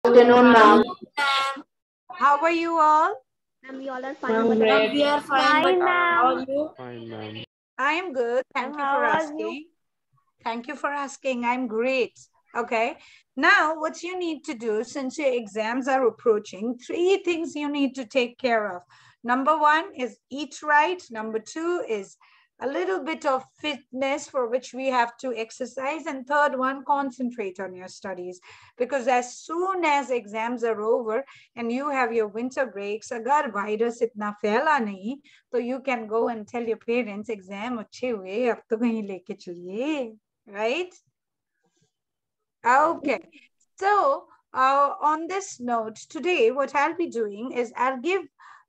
Afternoon, ma'am. How are you all? And we all are fine. I'm But great. We are fine, but how are ma'am. you? Fine, ma'am. I am good. Thank you How for are asking. you? Thank you for asking. I'm great. Okay. Now, what you need to do, since your exams are approaching, 3 things you need to take care of. Number 1 is eat right. Number 2 is a little bit of fitness for which we have to exercise. And third one, concentrate on your studies. Because as soon as exams are over and you have your winter breaks, agar virus itna फैला नहीं, so you can go and tell your parents exam अच्छे हुए, अब तो कहीं लेके चलिए, right? Okay, so on this note, today what I'll be doing is I'll give,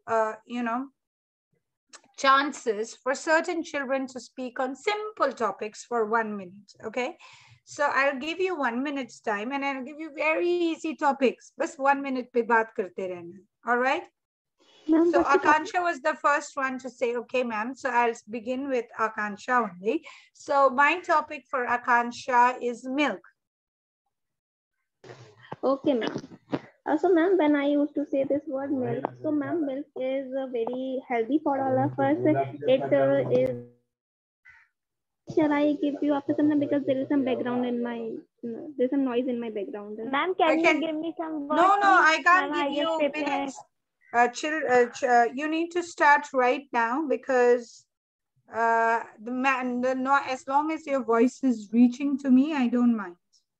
chances for certain children to speak on simple topics for 1 minute, okay? So I'll give you 1 minute's time and I'll give you very easy topics. Bas 1 minute pe baat karte rehna, all right? So Akansha was the first one to say, okay, ma'am. So I'll begin with Akansha only. So my topic for Akansha is milk. Okay, ma'am. So, ma'am, when I used to say this word milk, so, ma'am, milk is very healthy for all of us. It is. Shall I give you after some time because there is some background in my, there's some noise in my background. Ma'am, can you give me some words? No, I can't give you minutes. You need to start right now because as long as your voice is reaching to me, I don't mind.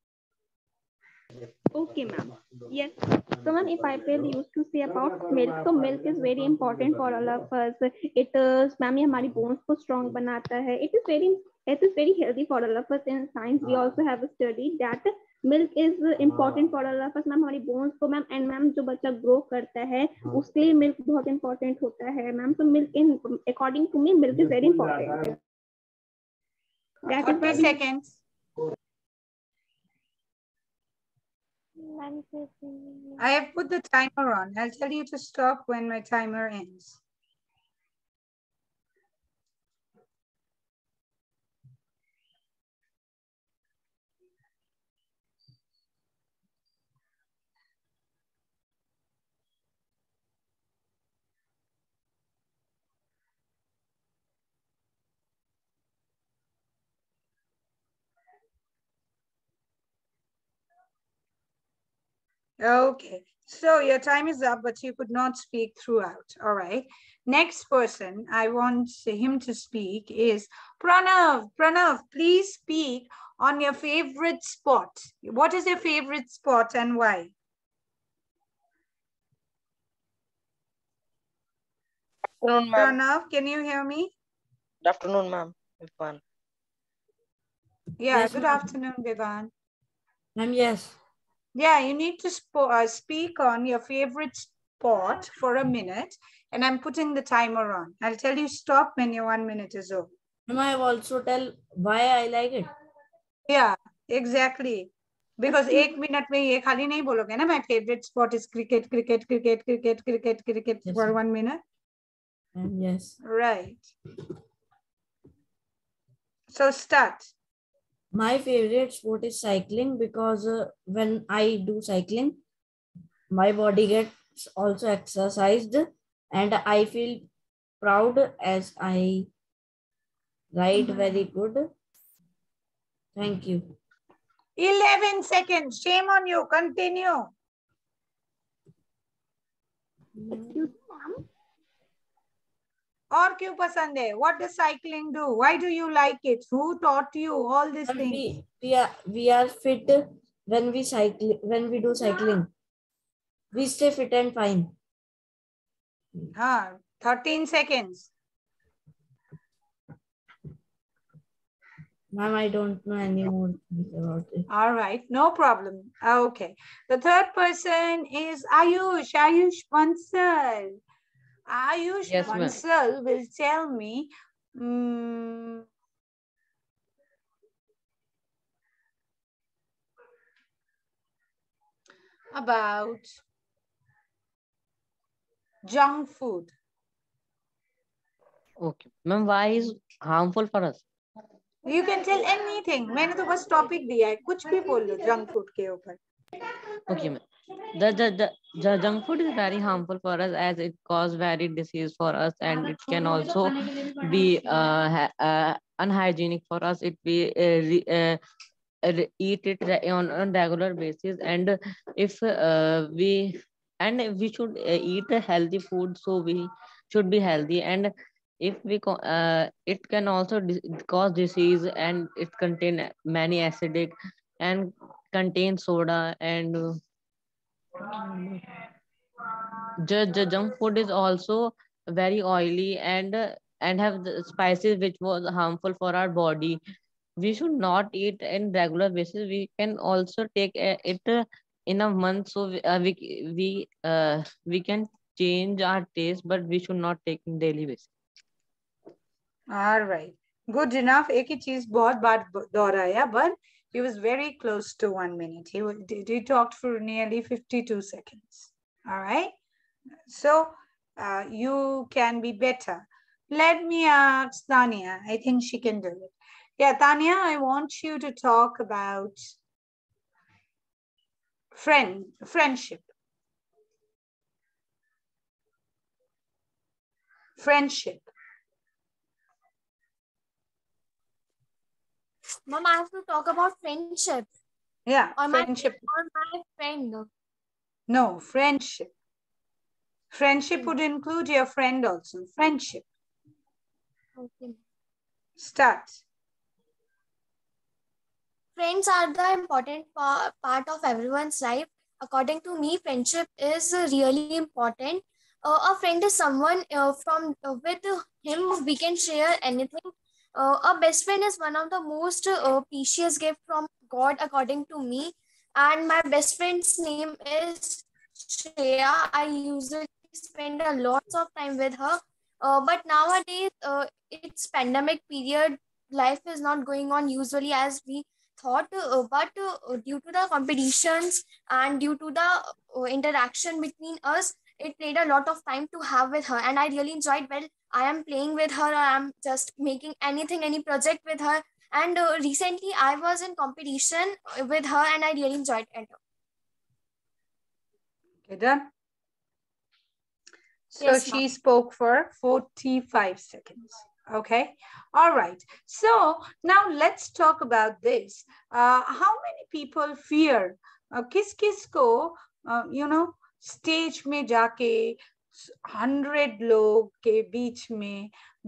Okay, ma'am. Yes. So, ma'am, if I will used to say about milk, so milk is very important for all of us. It is, ma'am, ये हमारी bones को strong बनाता है. It is very healthy for all of us. In science, we also have studied that milk is important for all of us. Ma'am हमारी bones को ma'am and ma'am जो बच्चा grow करता है उसके लिए milk बहुत important होता है ma'am. So milk according to me milk is very important. 30 seconds. I have put the timer on. I'll tell you to stop when my timer ends. Okay, so your time is up, but you could not speak throughout. All right. Next person I want him to speak is Pranav. Pranav, please speak on your favorite spot. What is your favorite spot and why? Good afternoon, ma'am. Pranav, can you hear me? Good afternoon, ma'am. Vivan. Yeah, Yes, good ma'am. afternoon, Vivan. Ma'am, yes. Yeah, you need to speak on your favorite spot for a minute, and I'm putting the timer on. I'll tell you stop when your 1 minute is over. Ma'am, I will also tell why I like it. Yeah, exactly. Because 1 minute में ये खाली नहीं बोलोगे ना, my favorite spot is cricket Yes, for ma'am. 1 minute. Yes. Right. So start. My favorite sport is cycling because when I do cycling, my body gets also exercised and I feel proud as I ride very good. Thank you. 11 seconds. Shame on you. Continue. और क्यों पसंद है? What does cycling do? Why do you like it? Who taught you all these things? We are fit when we cycle. When we do cycling, we stay fit and fine. 13 seconds. Ma'am, I don't know any more about it. All right, no problem. Okay. The third person is Ayush. Ayush Bansal. Ayush Yes, ma'am. Bansal will tell me about junk food. Okay. Ma'am, why is harmful for us? You can tell anything. मैंने तो बस topic दिया है, कुछ भी बोल लो junk food के ऊपर. Okay, ma'am. The junk food is very harmful for us as it causes very disease for us, and it can also be unhygienic for us. It we eat it on regular basis, and if we should eat a healthy food, so we should be healthy. And if it can also cause disease, and it contain many acidic and contain soda, and the junk food is also very oily, and have the spices which was harmful for our body. We should not eat in regular basis. We can also take it in a month, so we can change our taste, but we should not take in daily basis. All right, good enough. एक ही चीज बहुत बार दोहराया, but he was very close to 1 minute. He talked for nearly 52 seconds. All right, so you can be better. Let me ask Tanya. I think she can do it. Yeah, Tanya, I want you to talk about friendship. Friendship. Mom, I have to talk about friendship. Yeah, Or friendship. my friend. No, friendship. Friendship would include your friend also. Friendship. Okay. Start. Friends are the important part of everyone's life. According to me, friendship is really important. A friend is someone with him we can share anything. A best friend is one of the most precious gift from God, according to me. And my best friend's name is Shreya. I usually spend a lot of time with her. But nowadays, it's pandemic period. Life is not going on usually as we thought, but due to the competitions and due to the interaction between us, it played a lot of time to have with her, and I really enjoyed while I am playing with her, or I am just making any project with her. And recently I was in competition with her and I really enjoyed it. Okay, done. So Yes, she spoke for 45 seconds. Okay. All right. So now let's talk about this. How many people fear? Kis ko, stage में जाके 100 लोग के बीच में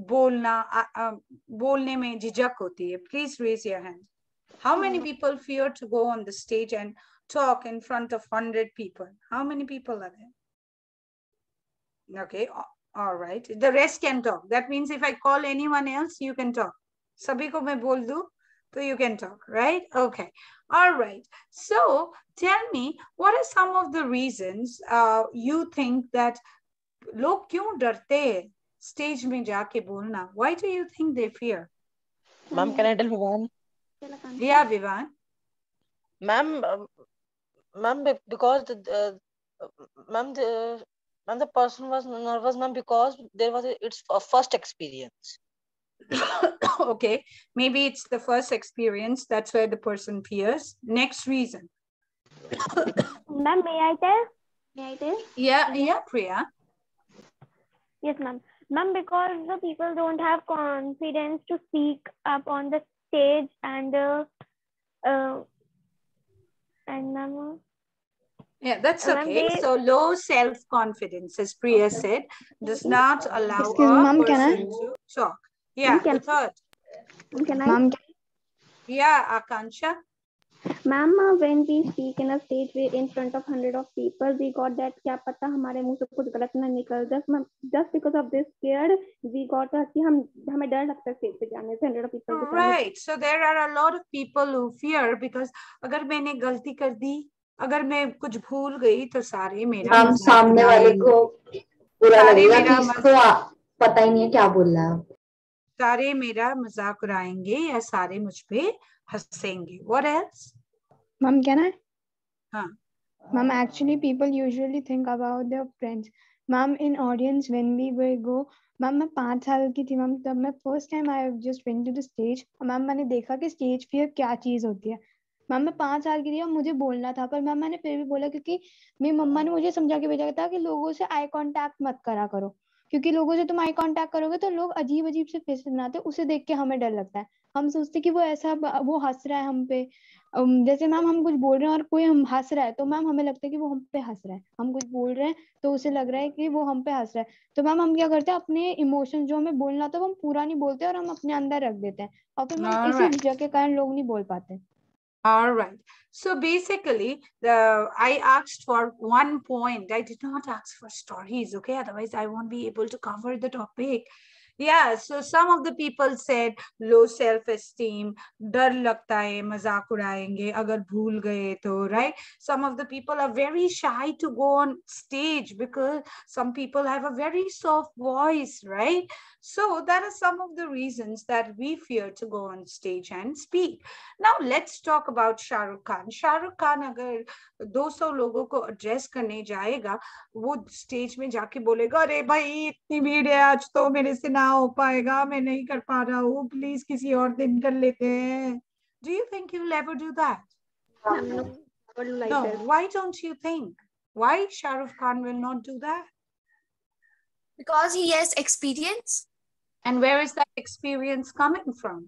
बोलने में झिझक होती है. Please raise your hand. How many people fear to go on the stage and talk in front of 100 people? How many people are there? Okay, all right. The rest can talk. That means if I call anyone else, you can talk. Sabhi ko main bol do, so you can talk, right? Okay, all right. So tell me, what are some of the reasons you think that log kyun darte hai stage mein jaake bolna? Why do you think they fear? Ma'am, can I tell Vivan? Yeah, Vivan. Ma'am, because the person was nervous, ma'am, because it's a first experience. Okay, maybe it's the first experience. That's why the person fears. Next reason. Ma'am, may I tell? Yeah, Priya. Yes, ma'am. Ma'am, because the people don't have confidence to speak up on the stage, and ma'am. Yeah, that's okay. So low self-confidence, as Priya said, does not allow a person to talk. Yeah, the third. Ma'am, Yeah, Akansha. Ma'am, when we speak in a stage in front of 100 of people, we got that क्या पता हमारे मुंह से कुछ गलत ना निकल. Just because of this scared, we got कि हमें डर लगता है stage पे जाने से 100 of people के सामने. Right. So there are a lot of people who fear because अगर मैंने गलती कर दी, अगर मैं कुछ भूल गई तो सारे मेरा सामने वाले को बुरा लगेगा कि इसको पता ही नहीं है क्या बोल रहा है. सारे मेरा मजाक उड़ाएंगे या सारे मुझ पे हंसेंगे. What else? Ma'am, can I? Huh. Ma'am, actually people usually think about their friends. Ma'am, in audience when we will go, ma'am मैं 5 साल की थी ma'am, तब मैं first time I just went to the stage. ma'am मैंने देखा कि stage fear क्या चीज होती है. मैम मैं 5 साल की थी और मुझे बोलना था, पर मैम मैंने फिर भी बोला क्योंकि मेरी मम्मा ने मुझे समझा के भेजा था कि लोगों से आई कांटेक्ट मत करा करो, क्योंकि लोगों से तुम आई कांटेक्ट करोगे तो लोग अजीब अजीब से फेस बनाते, उसे देख के हमें डर लगता है। हम सोचते कि वो ऐसा वो हंस रहा है हम पे। जैसे मैम हम कुछ बोल रहे हैं और कोई हम हंस रहा है तो मैम हमें लगता है कि वो हम पे हंस रहा है, हम कुछ बोल रहे हैं तो उसे लग रहा है कि वो हम पे हंस रहा है। तो मैम हम क्या करते हैं, अपने इमोशन जो हमें बोलना था वो हम पूरा नहीं बोलते और हम अपने अंदर रख देते हैं, और फिर मैम इसी झिझक के कारण लोग नहीं बोल पाते। All right. So basically, I asked for one point. I did not ask for stories, okay? Otherwise, I won't be able to cover the topic. Yeah, so some of the people said low self-esteem, डर लगता है, मजाक उड़ाएंगे अगर भूल गए तो, right? Some of the people are very shy to go on stage because some people have a very soft voice, right? So that are some of the reasons that we fear to go on stage and speak. Now let's talk about Shah Rukh Khan. Shah Rukh Khan अगर 200 लोगों को address करने जाएगा, वो stage में जाके बोलेगा, अरे भाई इतनी भीड़ है आज तो मेरे से ना हो पाएगा, मैं नहीं कर पा रहा हूँ, प्लीज किसी और दिन कर लेते हैं. Do you think you'll ever do that? No. Why don't you think? Why Shah Rukh Khan will not do that? Because he has experience. And where is that experience coming from?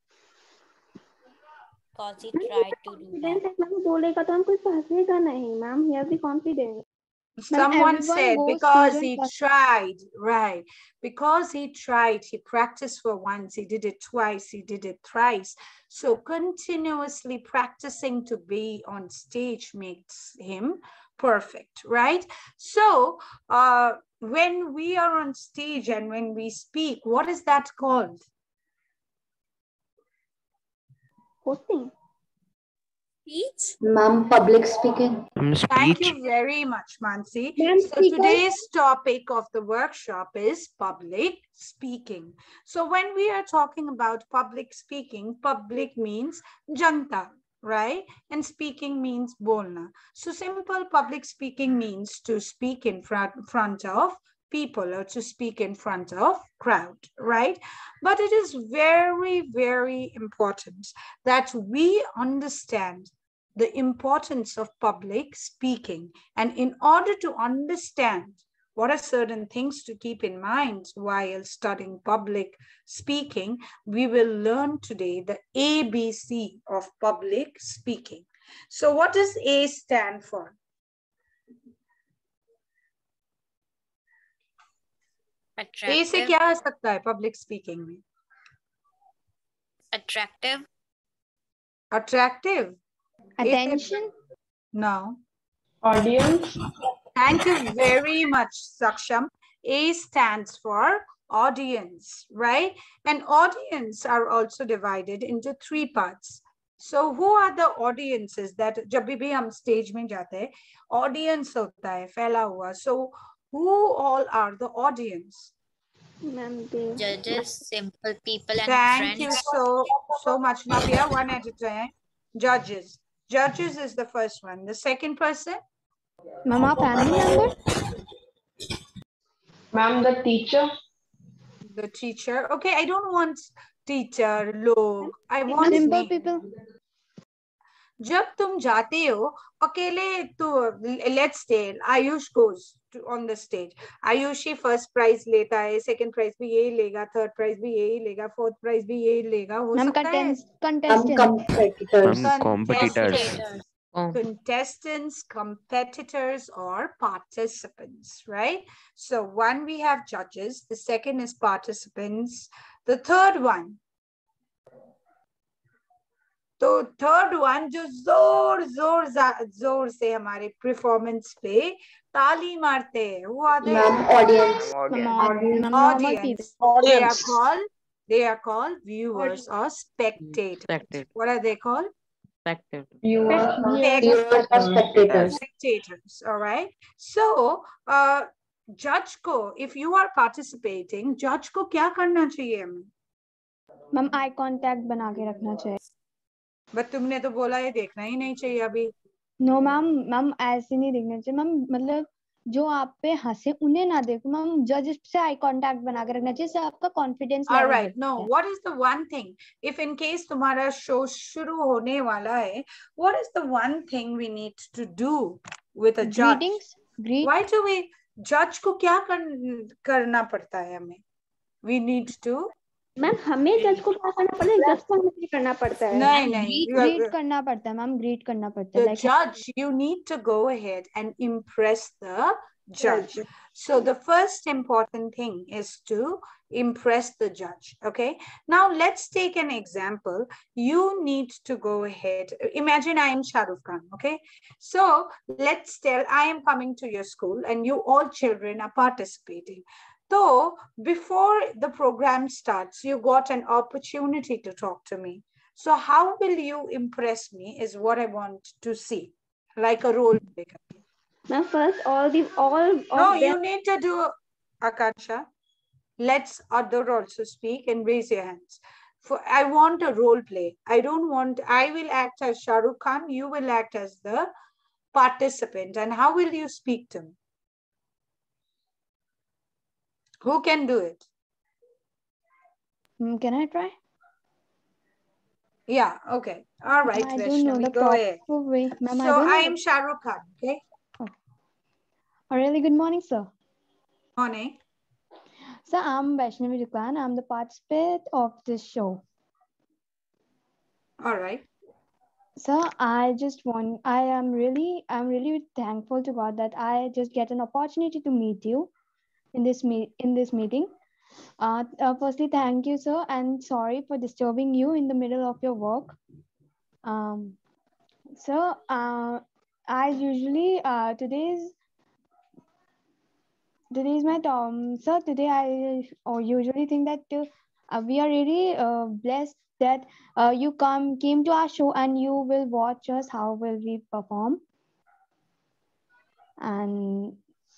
Because he tried to do that. Ma'am बोलेगा तो हम कुछ हंसेगा नहीं ma'am, he has the confidence. Someone said because he tried, right? Because he tried, he practiced for once, he did it twice, he did it thrice. So continuously practicing to be on stage makes him perfect, right? So when we are on stage and when we speak, what is that called? Hosting. Speech? Ma'am, public speaking. Thank you very much, Mansi. So today's topic of the workshop is public speaking. So when we are talking about public speaking, public means janta, right? And speaking means bolna. So simple public speaking means to speak in front of people or to speak in front of crowd, right? But it is very, very important that we understand the importance of public speaking. And in order to understand what are certain things to keep in mind while studying public speaking, we will learn today the ABC of public speaking. So what does A stand for? Attractive. A से क्या आ सकता है public speaking में? Attractive. Attractive. Attention. No. Audience. Thank you very much, Saksham. A stands for audience, right? And audience are also divided into 3 parts. So who are the audiences that जब भी हम stage में जाते हैं, audience होता है फैला हुआ. So who all are the audience? Judges, simple people, and Thank friends. you so much, Navya. One at a time. Judges. Judges is the first one. The second person? Mama, family member? Ma'am, the teacher. The teacher. Okay, I don't want teacher, log. I want simple name. people. जब तुम जाते हो अकेले तो let's say Ayush goes on the stage. Ayush he first prize लेता है, second prize भी यही लेगा, third prize भी यही लेगा, fourth prize भी यही लेगा. हो सकता है? Contestants, competitors, or participants, right? So one, we have judges. The second is participants. The third one. तो थर्ड वन जो जोर से हमारे परफॉर्मेंस पे ताली मारते हैं, वो आते हैं audience. They are called viewers or spectators. What are they called? Spectators. All right. So judge को, if you are participating, judge को क्या करना चाहिए हमें? मैम आई कांटेक्ट बना के रखना चाहिए. बट तुमने तो बोला ये देखना ही नहीं चाहिए अभी. नो मैम, मैम ऐसे नहीं देखना चाहिए मैम. मतलब जो आप पे हंसे उन्हें ना देखो मैम, जज से आई कांटेक्ट बना के रखना चाहिए, इससे आपका कॉन्फिडेंस All लेवल right. बढ़ता No, है। what is the one thing? If in case तुम्हारा शो शुरू होने वाला है, what is the one thing we need to do with a judge? Greetings, greet. Why do we judge को क्या करना पड़ता है हमें? We need to. मैम हमें जज को क्या करना पड़ता है, जज को हमें क्या करना पड़ता है? नहीं नहीं. ग्रीट करना पड़ता है मैम, ग्रीट करना पड़ता है। The judge, you need to go ahead and impress the judge. So the first important thing is to impress the judge. Okay. Now let's take an example. You need to go ahead. Imagine I am Shah Rukh Khan. Okay. So let's tell I am coming to your school and you all children are participating. So before the program starts, you got an opportunity to talk to me. So how will you impress me is what I want to see, like a role play. Now first No, you need to do, Akansha. Let's other also speak and raise your hands. I want a role play. I will act as Shah Rukh Khan, you will act as the participant. And how will you speak to me? Who can do it? Can I try? Yeah, okay. All right, I don't know the go ahead. way. So I am Shah Rukh Khan, okay? Oh. A really good morning, sir. Morning. Sir, I'm Vaishnavi Duklan. I'm the participant of this show. All right. Sir, I'm really thankful to God that I just get an opportunity to meet you in this meeting. Firstly, thank you, sir, and sorry for disturbing you in the middle of your work. Sir, I usually today's my term. Sir, today I usually think that we are really blessed that you came to our show and you will watch us how will we perform. And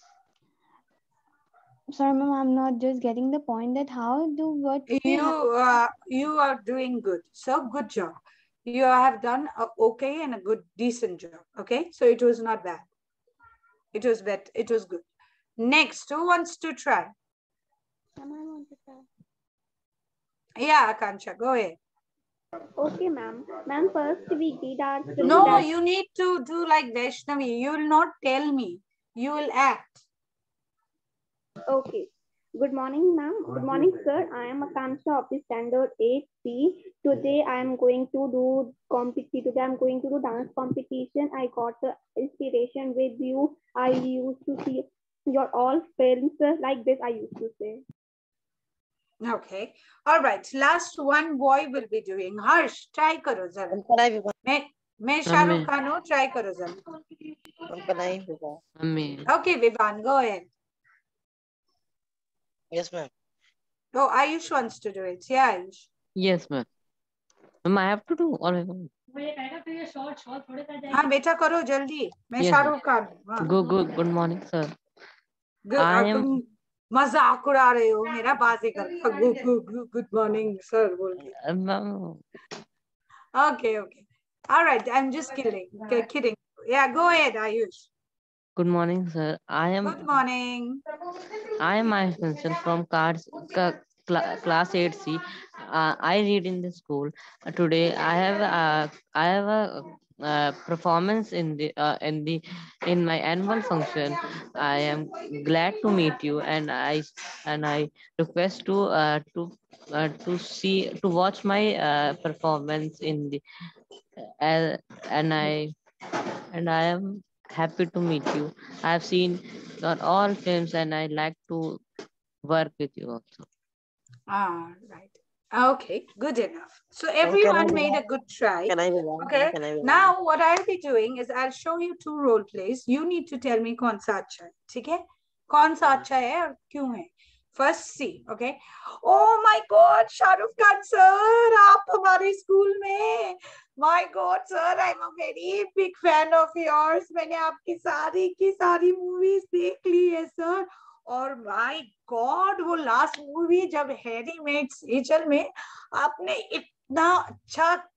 sorry, ma'am, I'm not just getting the point that how do what you are doing good. So good job. You have done okay and a good decent job. Okay, so it was not bad. It was bad. It was good. Next, who wants to try? I want to try. Yeah, Akansha, go ahead. Okay, ma'am. Ma'am, first we did our. No, you need to do like Vaishnavi. You will not tell me. You will act. Okay. Good morning, ma'am. Good morning, sir. I am Akansha of the standard 8C. Today I am going to do Today I am going to do dance competition. I got the inspiration with you. I used to see your all films like this. I used to say. Okay. All right. Last one boy will be doing. Harsh, try karo zara. मैं शाहरुख खान हूँ. Try karo zara. Okay, Vivan, go ahead. Yes, ma'am. Oh, Ayush wants to do it. Yeah, Ayush. Yes, ma'am. Ma'am, I have to do all of them. हाँ बेटा करो जल्दी. मैं शाहरुख खान हूँ. Good morning, sir. तुम मजाक उड़ा रहे हो मेरा. बाजी कर. Good morning, sir. बोल के. Okay. All right. I'm just kidding. Yeah, go ahead, Ayush. Good morning, sir. Good morning. I am Ayush Kansal from class 8C. I read in the school. Today I have a performance in my annual function. I am glad to meet you, and I request to watch my performance in the and I am happy to meet you. I have seen your all films and I like to work with you also. All right. Okay, good enough. So everyone made a good try. Okay. Now what I'll be doing is I'll show you 2 role plays. You need to tell me कौन सा अच्छा है. ठीक है? कौन सा अच्छा है और क्यों है? First see, okay? Oh my God, Shahrukh Khan sir, आप हमारे स्कूल में. My God, sir, I'm a very big fan of yours. मैंने आपकी सारी की सारी movies देख ली है sir. और माय गॉड वो last movie Jab Harry met Sejal में आपने इतना अच्छा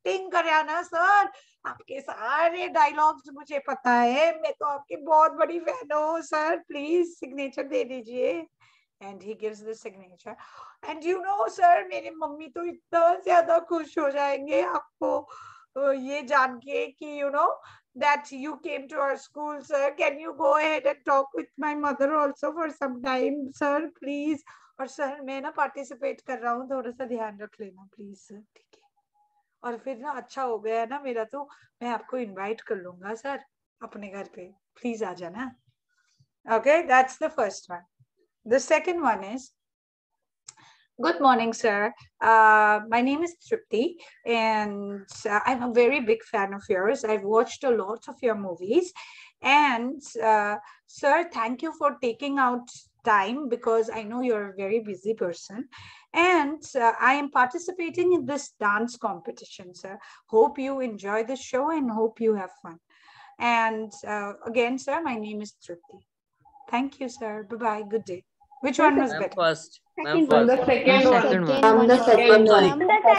एक्टिंग करा ना सर, आपके सारे डायलॉग्स मुझे पता है, मैं तो आपकी बहुत बड़ी फैन हूँ सर, प्लीज सिग्नेचर दे दीजिए। And he gives the signature. And you know sir, मेरी मम्मी तो इतना ज्यादा खुश हो जाएंगे आपको ये जान के कि you know that you came to our school, sir. Can you go ahead and talk with my mother also for some time, sir, please? और सर मैं ना पार्टिसिपेट कर रहा हूँ, थोड़ा सा ध्यान रख लेना प्लीज सर, ठीक है? और फिर ना अच्छा हो गया है ना मेरा, तो मैं आपको इनवाइट कर लूंगा सर अपने घर पे, प्लीज आ जाना। Okay, that's the first one. The second one is, good morning, sir. My name is Tripti, and I'm a very big fan of yours. I've watched a lot of your movies. And sir, thank you for taking out time, because I know you're a very busy person. And I am participating in this dance competition, sir. Hope you enjoy the show and hope you have fun. And again, sir, my name is Tripti. Thank you, sir. Bye-bye. Good day. Which one was better? First. Second I'm one. the second one. I'm the second one.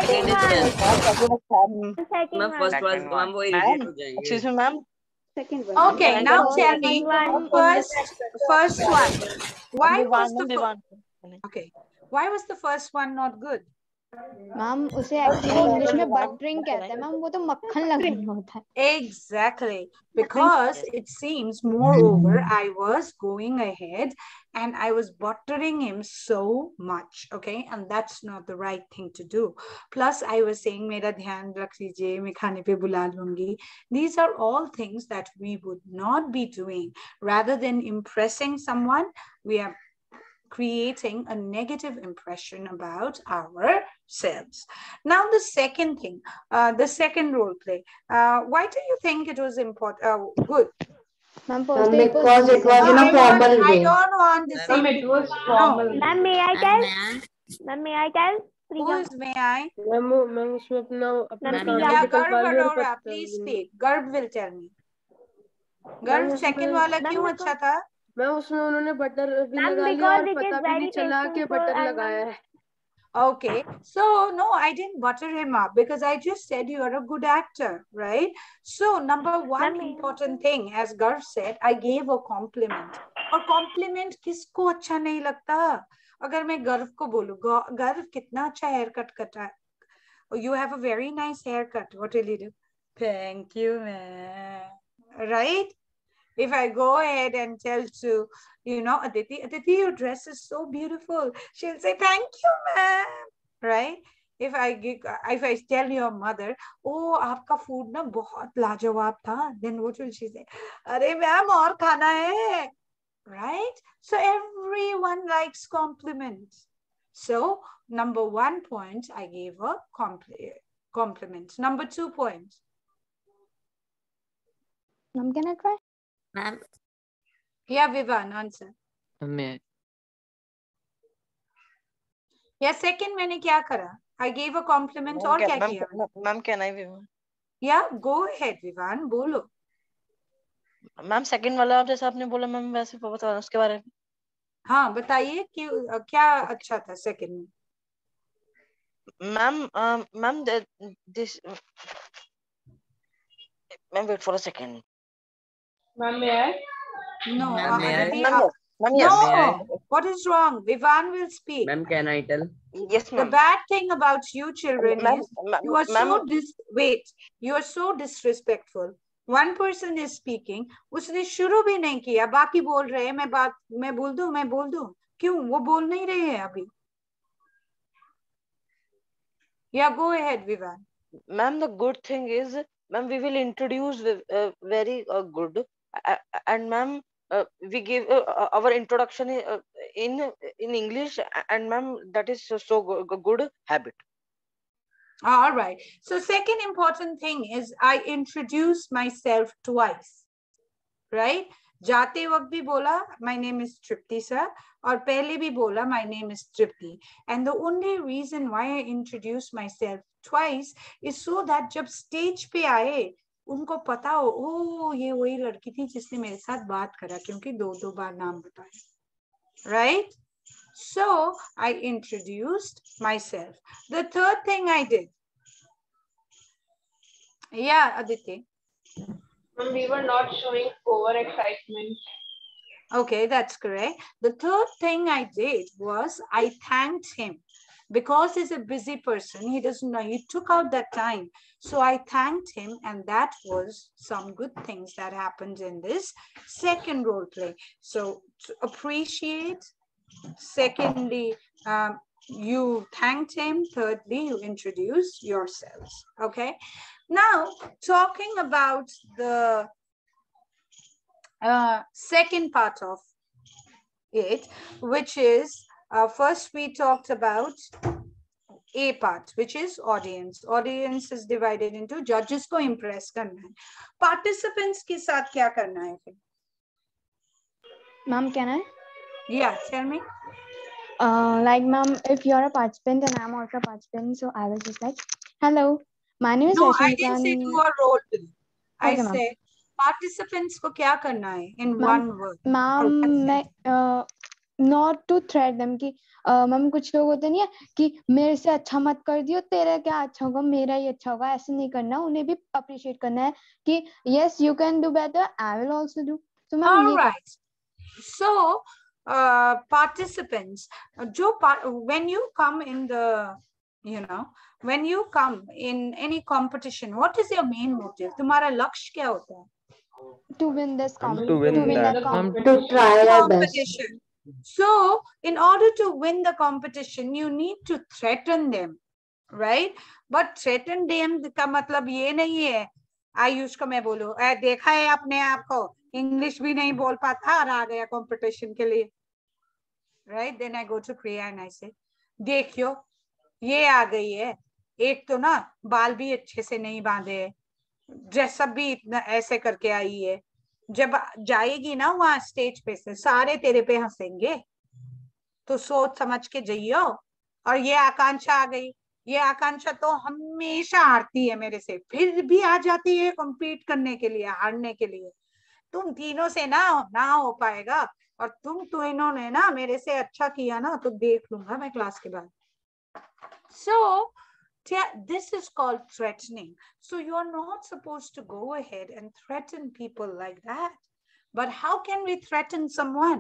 मैं first वाला तो ma'am वो irritate हो जाएंगे। Excuse me, ma'am. Second one. Okay, Can I now go tell me, first one. Why was the Vivan? okay? Why was the first one not good? Ma'am उसे actually English में buttering कहते हैं ma'am, वो तो मक्खन लगाना होता है। Exactly, because it seems, moreover, I was going ahead and I was buttering him so much, okay, and that's not the right thing to do. Plus I was saying मेरा ध्यान रख लीजिए, मैं खाने पे बुला लूंगी. These are all things that we would not be doing. Rather than impressing someone, we are creating a negative impression about ourselves. Now the second thing, the second role play, why do you think it was important, good? Ma'am Because it was in a formal I way. don't want the same. It was formal. Ma'am may I tell? Ma'am may I tell? Who is may I? मैं उसमें अपना Yeah, Garv Arora, please speak. Garv will tell me. Garv, second वाला क्यों अच्छा था? मैं उसमें उन्होंने बटर भी लगा लिया और पता भी नहीं चला कि बटर लगाया है। Okay, so no, I didn't butter him up because I just said you are a good actor, right? So number one important thing, as Garv said, I gave a compliment. और compliment किसको अच्छा नहीं लगता? अगर मैं गर्व को बोलूं, गर्व कितना अच्छा हेयर कट कटा है, you have a very nice haircut, what will you do? Thank you, man. Right? If I go ahead and tell to, you know, Aditi, your dress is so beautiful, she'll say, thank you, ma'am. Right? If I tell your mother, oh, आपका food ना बहुत लाजवाब था, then what will she say? अरे ma'am और खाना है. Right? So everyone likes compliments. So number 1 point, I gave a compliment. Number 2 points. Ma'am, can I try? Ma'am. Yeah, Vivan, answer. Yeah, second मैंने क्या करा? I gave a compliment और क्या किया? Ma'am, can I, Vivan? Yeah, go ahead, Vivan, बोलो. Ma'am second वाला आप जैसा आपने बोला मैम वैसे बता उसके बारे में। हाँ बताइए कि क्या अच्छा था सेकंड में? Ma'am this ma'am wait for a second. Ma'am, may I? No, yes. What is wrong? Vivan will speak. Ma'am, can I tell? Yes, ma'am. The bad thing about you children is you are so you are so disrespectful. One person is speaking, उसने शुरू भी नहीं किया, बाकी बोल रहे हैं, मैं बोल दूं, क्यों वो बोल नहीं रहे हैं अभी? Yeah, go ahead, Vivan. Ma'am, the good thing is, ma'am, we will introduce very good, and ma'am, we give our introduction in English, and ma'am, that is so good habit. All right. So second important thing is I introduce myself twice, right? जाते वक्त भी बोला my name is Tripti sir, और पहले भी बोला my name is Tripti. And the only reason why I introduce myself twice is so that जब stage पे आए उनको पता हो, ओ ये वही लड़की थी जिसने मेरे साथ बात करा, क्योंकि दो बार नाम बताया, right? So I introduced myself. The third thing I did, Yeah, Aditi. We were not showing overexcitement. Okay, that's correct. The third thing I did was I thanked him because he's a busy person. He doesn't know, he took out that time. So I thanked him, and that was some good things that happened in this second role play. So to appreciate, secondly, you thanked him, thirdly, you introduce yourselves. Okay, now talking about the second part of it, which is first we talked about A part, which is audience. Audience is divided into judges को impress करना है, participants के साथ क्या करना है फिर? Ma'am, can I? Yeah, tell me. Like, ma'am, if you're a participant and I'm also a participant, so I was just like, hello, my name is No, Rashmi. I didn't say do a role play. I Okay, said participants को क्या करना है in one word. Ma'am, not to threat them कि ma'am कुछ लोग होते नहीं है कि मेरे से अच्छा मत कर दियो, तेरा क्या अच्छा होगा, मेरा ही अच्छा होगा, ऐसे नहीं करना, उन्हें भी अप्रिशिएट करना है कि yes you can do better, I will also do. So ma'am All right. So participants, when you come in the, when you come in any competition, what is your main motive? तुम्हारा लक्ष्य क्या होता है? To win this competition. To try our best. So in order to win the competition, you need to threaten them, right? But threaten them का मतलब ये नहीं है आयुष को मैं बोलूं देखा है अपने आप को इंग्लिश भी नहीं बोल पाता और आ गया कंपटीशन के लिए, right? Then I go to Priya and I say, देखियो ये आ गई है, एक तो ना बाल भी अच्छे से नहीं बांधे है, ड्रेसअप भी इतना ऐसे करके आई है, जब जाएगी ना वहां स्टेज पे से सारे तेरे पे हंसेंगे, तो सोच समझ के जाइयो। और ये आकांक्षा आ गई, ये आकांक्षा तो हमेशा हारती है मेरे से, फिर भी आ जाती है कम्पीट करने के लिए, हारने के लिए। तुम तीनों से ना हो पाएगा, और तुम तीनों ने ना मेरे से अच्छा किया ना तो देख लूंगा मैं क्लास के बाद। So this is called threatening. So you are not supposed to go ahead and threaten people like that. But how can we threaten someone?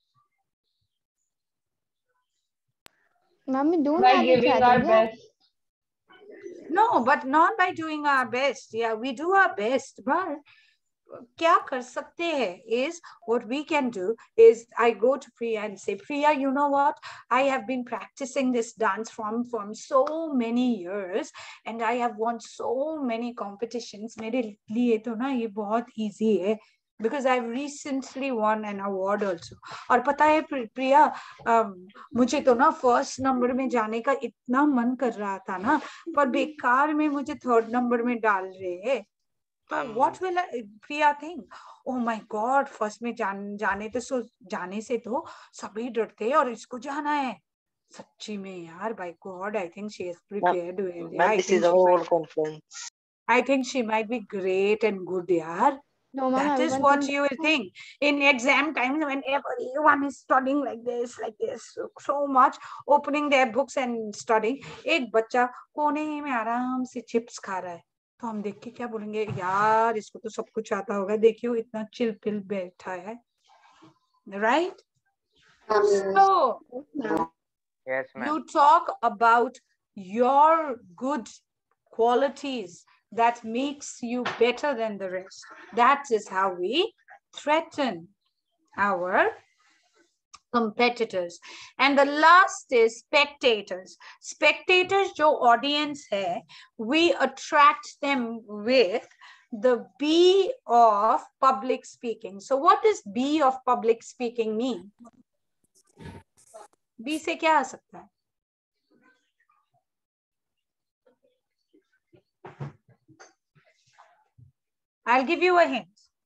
Ma'am, we don't by giving our best. No, but not by doing our best. Yeah, we do our best, but क्या कर सकते हैं is what we can do is I go to Priya and say, Priya, you know what? I have been practicing this dance from so many years and I have won so many competitions. मेरे लिए तो ना ये बहुत easy है because I've recently won an award also. और पता है प्रिया, मुझे तो ना फर्स्ट नंबर में जाने का इतना मन कर रहा था ना, पर बेकार में मुझे थर्ड नंबर में डाल रहे हैं। What will Priya think? Oh my God, first में जाने से तो सभी डरते हैं और इसको जाना है। सच्ची में यार, by God, I think she is prepared. This is our whole conference. I think she might be great and good, yaar. No, that is what you will think. In exam time, when everyone is studying like this, so much, opening their books and studying, एक बच्चा कोने में आराम से chips खा रहा है, तो हम देख के क्या बोलेंगे, यार इसको तो सब कुछ आता होगा, देखियो इतना चिल पिल बैठा है, right? So yes, ma'am. You talk about your good qualities that makes you better than the rest. That is how we threaten our competitors. And the last is spectators. Spectators, jo audience hai, we attract them with the B of public speaking. So what does B of public speaking mean? B से क्या आ सकता है? I'll give you a hint.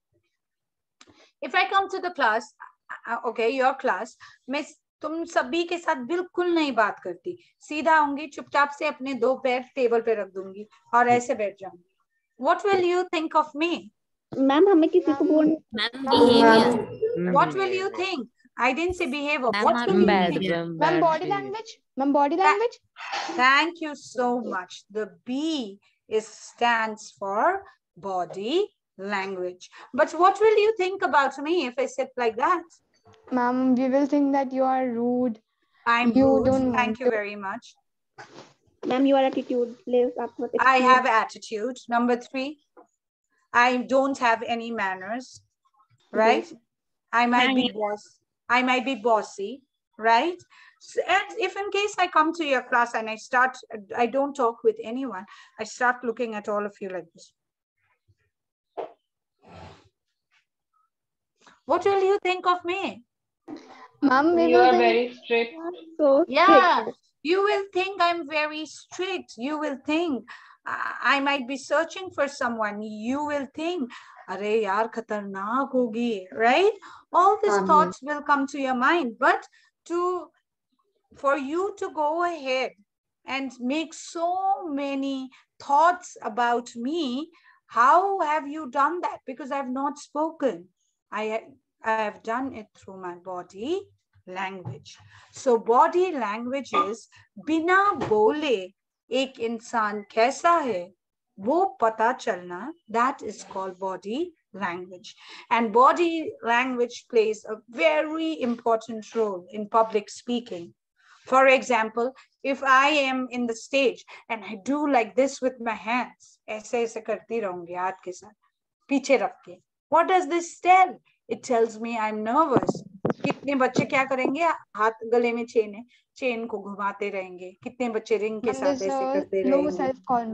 If I come to the class, okay, your class, मैं तुम सभी के साथ बिल्कुल नहीं बात करती, सीधा आऊंगी, चुपचाप से अपने दो पैर टेबल पे रख दूंगी और ऐसे बैठ जाऊंगी. What will you think of me? Ma'am हमें किसी को बोल, ma'am behavior. What will you think? I didn't say behavior. What will you think? Ma'am, body language. Ma'am, body language. Thank you so much. The B stands for body language. But what will you think about me if I sit like that? Ma'am, we will think that you are rude. I'm rude. Thank you very much. Ma'am, your attitude lives up with I have attitude. Number 3, I don't have any manners, right? Yes. I might be bossy, right? So, and if in case I come to your class and I don't talk with anyone, I start looking at all of you like this. What will you think of me? Ma'am, you are very strict. So yeah, you will think I'm very strict. You will think I might be searching for someone. You will think, Are yaar khatarnak hogi, right? All these thoughts will come to your mind. But for you to go ahead and make so many thoughts about me, how have you done that? Because I've not spoken. I have done it through my body language. So body language is बिना बोले एक इंसान कैसा है वो पता चलना. That is called body language. And body language plays a very important role in public speaking. For example, if I am in the stage and I do like this with my hands, ऐसे ऐसे करती रहूंगी हाथ के साथ पीछे रख के. What does this tell? It tells me I'm nervous. कितने बच्चे क्या करेंगे? हाथ गले में चेन को घुमाते रहेंगे. कितने बच्चे रिंग के साथ ऐसे करते रहेंगे.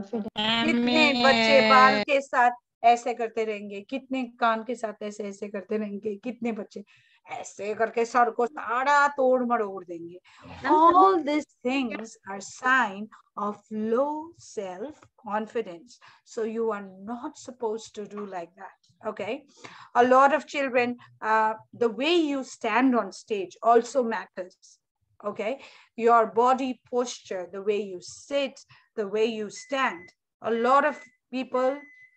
कितने बच्चे बाल के साथ ऐसे करते रहेंगे. कितने कान के साथ ऐसे ऐसे करते रहेंगे. कितने बच्चे ऐसे करके सर को सारा तोड़ मरोड़ देंगे. All these things are sign of low self-confidence. So you are not supposed to do like that. Okay, a lot of children, the way you stand on stage also matters. Okay, your body posture, the way you sit, the way you stand. A lot of people,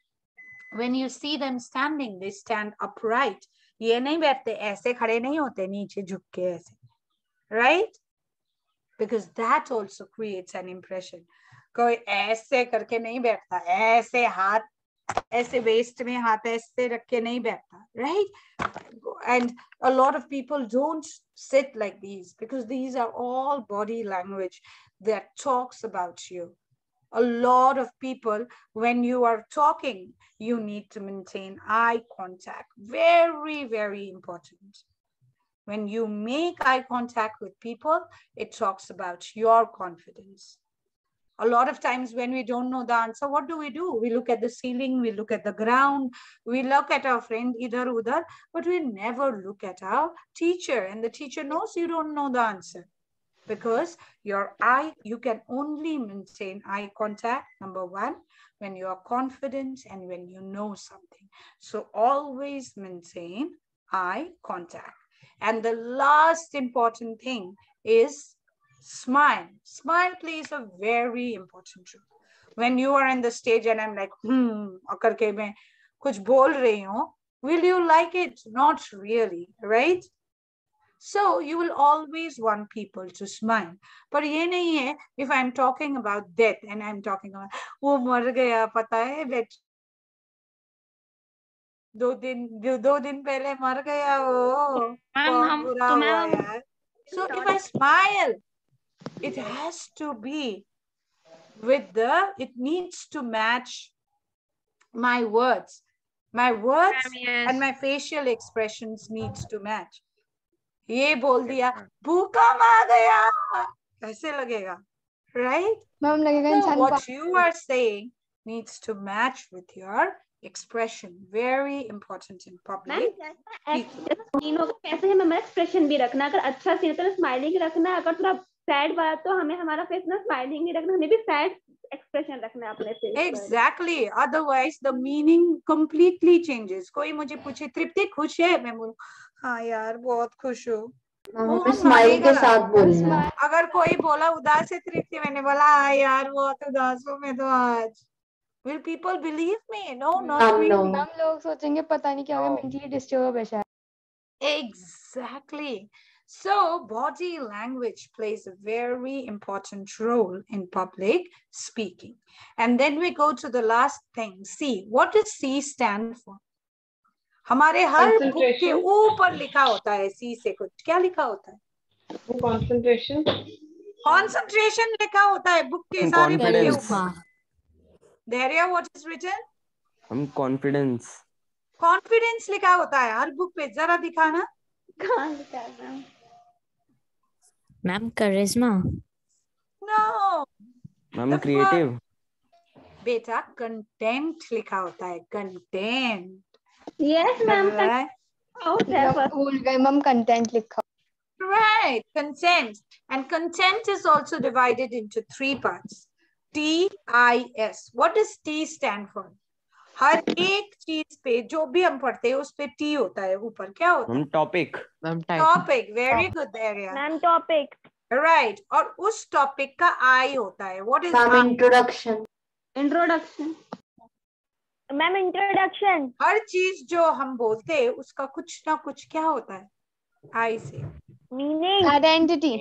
when you see them standing, they stand upright. ये नहीं बैठते ऐसे खड़े नहीं होते नीचे झुक के ऐसे, right? Because that also creates an impression. कोई ऐसे करके नहीं बैठता, ऐसे हाथ ऐसे waist में हाथ ऐसे रख के नहीं बैठता, right? And a lot of people don't sit like these because these are all body language that talks about you. A lot of people, when you are talking, you need to maintain eye contact. Very, very important. When you make eye contact with people, it talks about your confidence. A lot of times when we don't know the answer, what do? We look at the ceiling, we look at the ground, we look at our friend idhar udhar, but we never look at our teacher. And the teacher knows you don't know the answer. Because you can only maintain eye contact, number 1, when you are confident and when you know something. So always maintain eye contact. And the last important thing is smile. Smile plays a very important role. When you are in the stage and I'm like, akarke main kuch bol rahi hu, will you like it? Not really, right? So you will always want people to smile. But ye nahi hai, if I'm talking about death and I'm talking about, wo mar gaya, pata hai, दो दिन पहले मर गया वो, बहुत बुरा हुआ यार. So if I smile, it has to be it needs to match my words. My words and my facial expressions needs to match. ये बोल दिया भूकंप आ गया, कैसे लगेगा, right? So what you are saying needs to match with your expression. Very important in public. कैसे हमें हमारा एक्सप्रेशन भी रखना. अगर अच्छा सीन तो स्माइलिंग रखना, अगर थोड़ा सैड वाला तो हमें हमारा फेस ना स्माइलिंग नहीं रखना, हमें भी सैड एक्सप्रेशन रखना अपने face. Exactly. Otherwise the meaning completely changes. कोई मुझे पूछे तृप्ति खुश है, मैं बोलूं हाँ यार बहुत खुश हूँ. स्माइल के साथ बोलना. अगर कोई बोला उदास है तृप्ति, मैंने बोला हाँ यार बहुत उदास हूँ मैं तो आज. Will people believe me? No, not really. हम लोग सोचेंगे पता नहीं क्या हो गया, mentally disturbed है शायद. Exactly. So body language plays a very important role in public speaking. And then we go to the last thing, C. What does C stand for? हमारे हर बुक के ऊपर लिखा होता है C से कुछ, क्या लिखा होता है? Concentration. Concentration लिखा होता है बुक के सारे बुक के ऊपर. Daria, what is written? Confidence. Confidence लिखा होता है हर बुक पे, जरा दिखाना. कहाँ लिखा है मैम? मैम charisma. No. Ma'am creative. बेटा content लिखा होता है, content. Yes ma'am. भूल गए मैम, content लिखा. Right, consent. And content is also divided into 3 parts. T-I-S. What does T stand for? हर एक चीज पे जो भी हम पढ़ते हैं उस पे T होता है ऊपर, क्या होता है? Topic. Topic. Very good, area. Ma'am topic. Right. और उस topic का I होता है. What is Ma'am, I? introduction. Introduction. Ma'am introduction. हर चीज जो हम बोलते हैं उसका कुछ ना कुछ क्या होता है? I से. Meaning. Identity.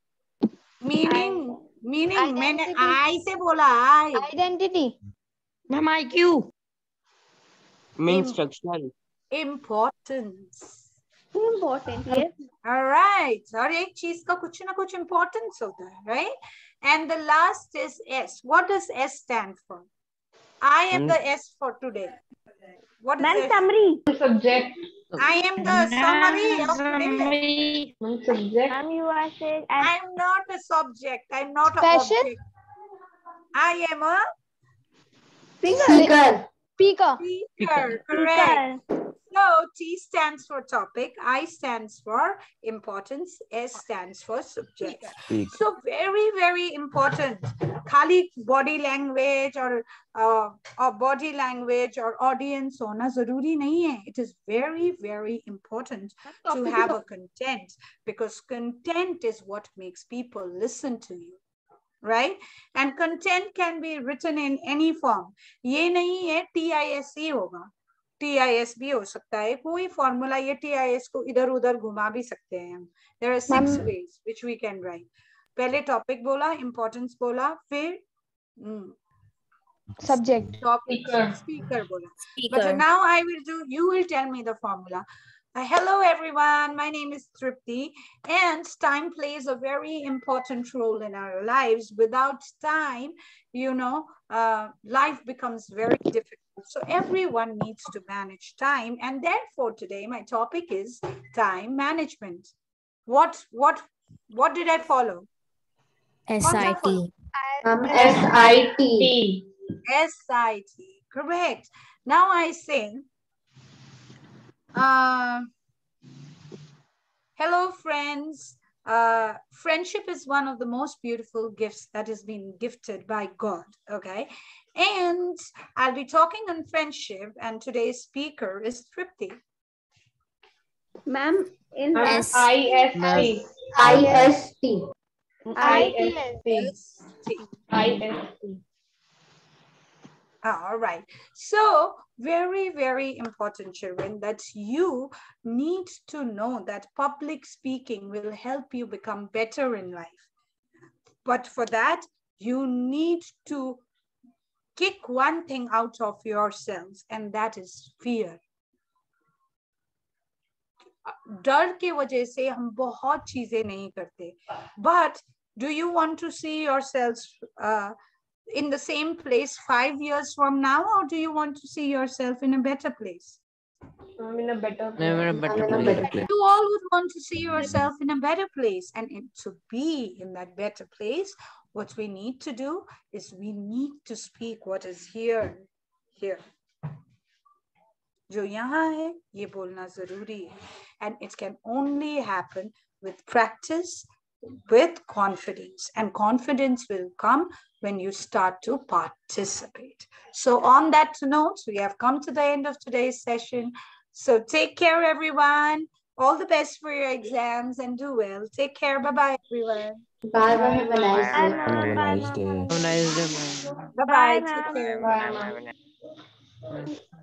Meaning. मैंने I से बोला, I. Identity. Ma'am IQ. Means instruction. Importance. Important, yes. All right. हर एक चीज का कुछ ना कुछ importance होता है, right? And the last is S. What does S stand for? I am the S for today. What is S? Summary. Subject. I am the summary of today. Subject. Ma'am, you are saying I'm not a subject. I'm not a Special? object. I am a Speaker. speaker. Correct. So T stands for topic, I stands for importance, S stands for subject. So very, very important. खाली body language or body language or audience होना जरूरी नहीं है. It is very, very important to have a content, because content is what makes people listen to you. Right? And content can be written in any form. ये नहीं है TISC होगा. TIS भी हो सकता है, कोई फॉर्मूला, ये TIS को इधर उधर घुमा भी सकते हैं हम. There are 6 ways which we can write. पहले टॉपिक बोला, इम्पोर्टेंस बोला, फिर subject. टॉपिक स्पीकर बोला. But now I will do, you will tell me the formula. Hello everyone, my name is Tripti, and time plays a very important role in our lives. Without time, you know, life becomes very difficult. So everyone needs to manage time, and therefore today my topic is time management. What did I follow? SIT. SIT. SIT, correct. Now I say, hello friends. Friendship is one of the most beautiful gifts that has been gifted by God, okay? And I'll be talking on friendship, and today's speaker is Tripti. Ma'am, in IST. All right. So very, very important, children, that you need to know that public speaking will help you become better in life. But for that, you need to kick one thing out of yourselves, and that is fear. डर के वजह से हम बहुत चीजें नहीं करते. But do you want to see yourselves in the same place 5 years from now, or do you want to see yourself in a better place? I'm in a better place. You all would want to see yourself in a better place, and to be in that better place, what we need to do is we need to speak what is here. जो यहाँ है ये बोलना जरूरी है, and it can only happen with practice, with confidence, and confidence will come when you start to participate. So on that note, we have come to the end of today's session. So take care, everyone. All the best for your exams, and do well. Take care. Bye-bye, everyone. Bye-bye. Have a nice day. Have a nice day. Have a nice day, ma'am. Bye-bye. Take care. Bye.